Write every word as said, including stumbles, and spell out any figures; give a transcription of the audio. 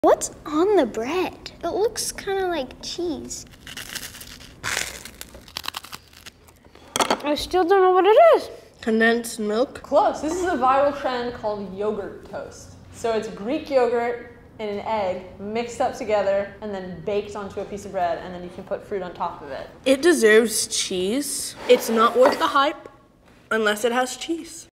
What's on the bread? It looks kind of like cheese. I still don't know what it is. Condensed milk? Close. This is a viral trend called yogurt toast. So it's Greek yogurt and an egg mixed up together and then baked onto a piece of bread, and then you can put fruit on top of it. It deserves cheese. It's not worth the hype unless it has cheese.